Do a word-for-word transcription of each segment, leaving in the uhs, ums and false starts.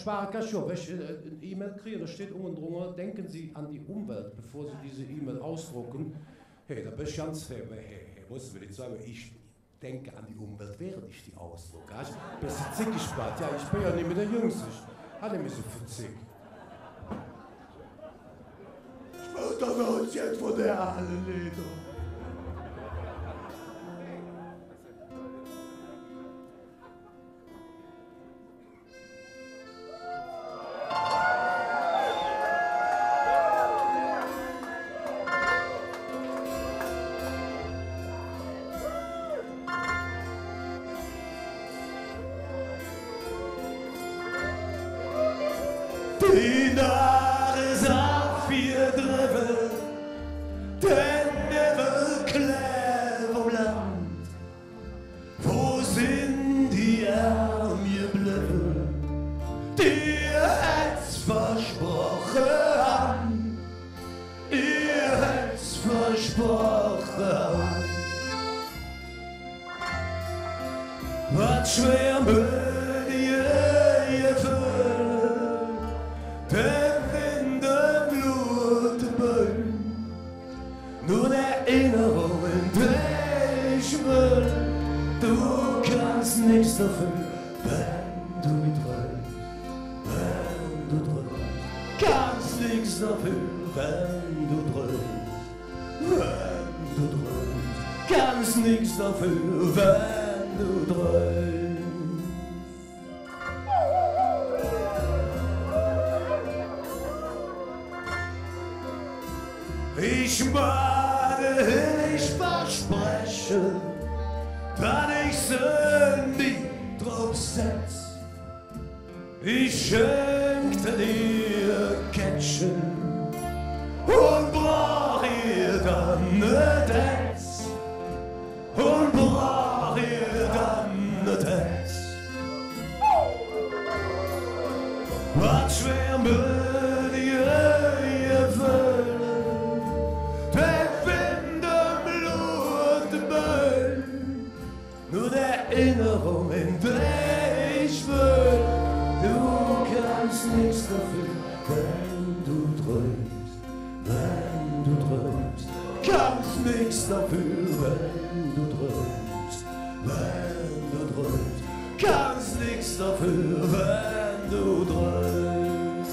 Sparekasio, wenn ich eine E-Mail kriege, da steht unten drunter, denken Sie an die Umwelt, bevor Sie diese E-Mail ausdrucken. Hey, da bin ich ganz, hey, hey, hey, muss ich nicht sagen, ich denke an die Umwelt, während ich die ausdrucke. Ich bin ein zickig Blatt, ja, ich bin ja nicht mehr der Jüngste. Ich hatte mich so für zick. Ich will doch uns jetzt von der allen Leder. Die Nare sagt vier Dribbel, denn der will clever Land. Wo sind die Arme geblieben, die hätt's versprochen haben? Ihr hätt's versprochen. Was schwer will ihr gefüllt? Der Wind im Blutböen, nur Erinnerungen, die ich will. Du kannst nichts dafür, wenn du träumst, wenn du träumst. Kannst nichts dafür, wenn du träumst, wenn du träumst. Kannst nichts dafür, wenn du träumst. Ich bade, ich verspreche, dass ich sie nie drauf setz. Ich schenkte dir Kätzchen und brach ihr dann ne Tetz. Und brach ihr dann ne Tetz. Was schwer mit ihr gefällt, nur Erinnerungen, die ich will. Du kannst nichts dafür, wenn du träumst, wenn du träumst. Kannst nichts dafür, wenn du träumst, wenn du träumst. Kannst nichts dafür, wenn du träumst.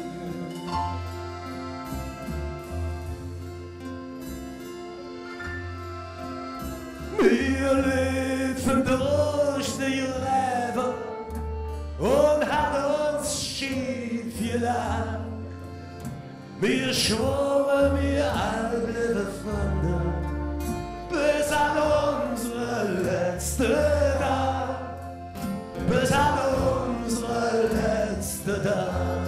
Wir liefen durch die Leben und haben uns schief gelacht. Wir schworen, wir alle befanden, bis an unsere letzte Tag, bis an unsere letzte Tag.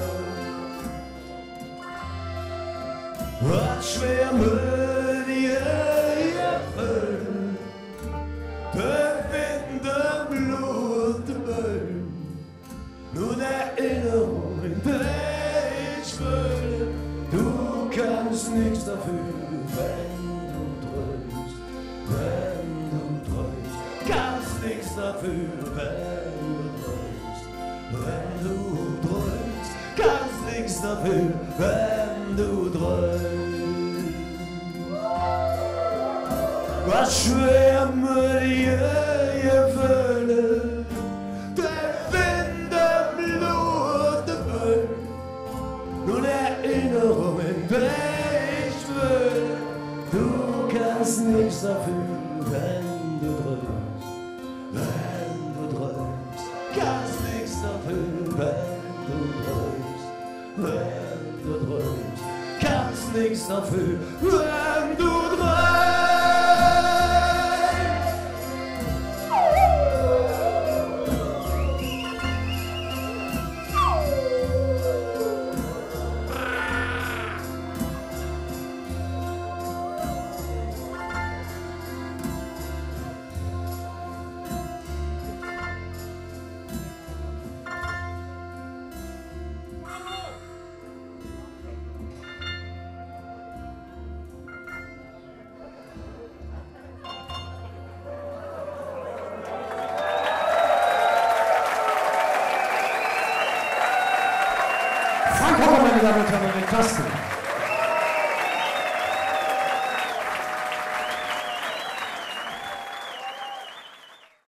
Was schwer mit dir gefällt, der Wind im Blutböen, nur Erinnerungen, die ich will. Du kannst nichts dafür, wenn du träumst, wenn du träumst. Kannst nichts dafür, wenn du träumst, wenn du träumst. Kannst nichts dafür, wenn du träumst. Was schwer mit ihr gefällt, der Wind im Blutböen, nur Erinnerungen, die ich will. Du kannst nichts dafür, wenn du träumst, wenn du träumst. Kannst nichts dafür, wenn du träumst, wenn du träumst. Kannst nichts dafür, wenn du träumst. Frank Hocker, meine Damen und Herren, in den Tasten.